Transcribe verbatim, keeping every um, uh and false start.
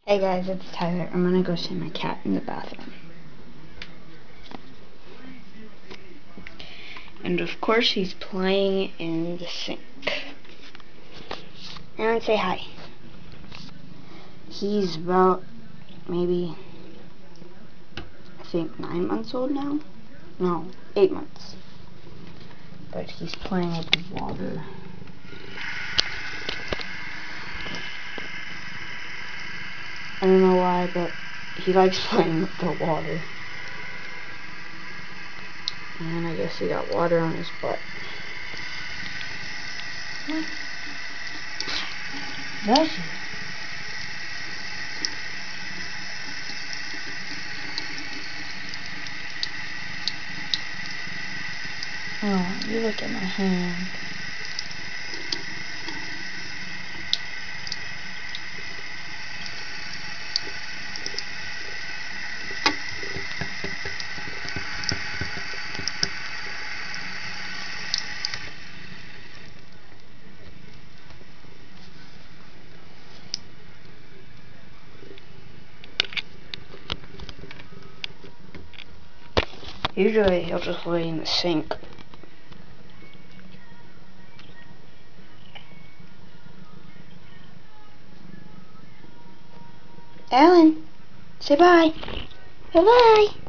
Hey guys, it's Tyler. I'm gonna go see my cat in the bathroom. And of course he's playing in the sink. Aaron, say hi. He's about maybe, I think, nine months old now? No, eight months. But he's playing with the water. I don't know why, but he likes playing with the water. And I guess he got water on his butt. What? Does he? Oh, you look at my hand. Usually he'll just lay in the sink. Alan, say bye. Bye-bye.